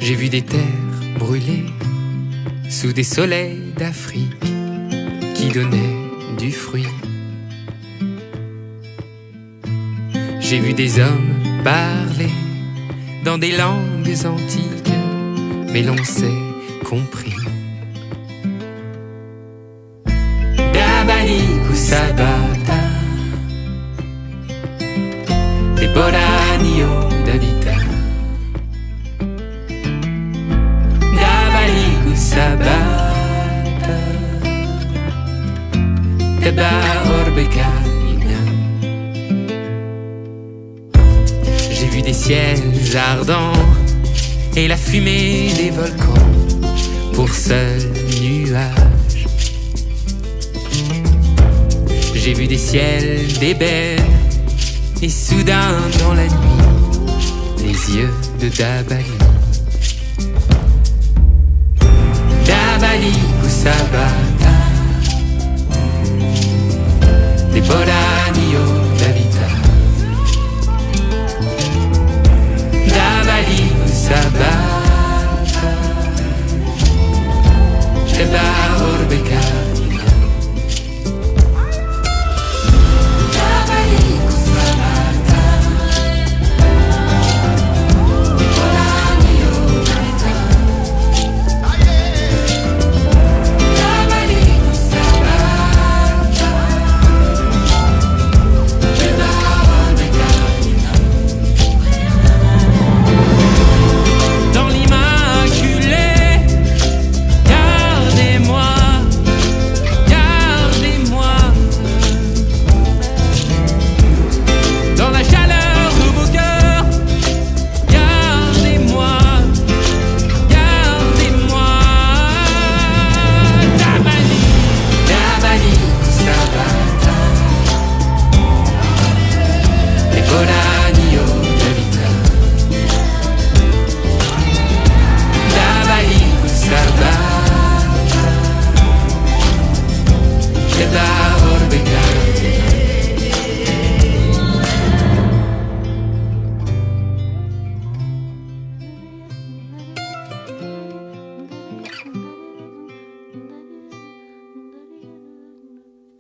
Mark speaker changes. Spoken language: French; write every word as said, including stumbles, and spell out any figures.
Speaker 1: J'ai vu des terres brûlées sous des soleils d'Afrique qui donnaient du fruit. J'ai vu des hommes parler dans des langues antiques, mais l'on s'est compris. Dabaliku Sabata, des Boranio d'Avita. Dabaliku Sabata, Deba Orbeka. J'ai vu des ciels ardents et la fumée des volcans pour seul nuage. J'ai vu des ciels d'ébène et soudain dans la nuit les yeux de Dabali. Dabaliku Sabata, des Boras.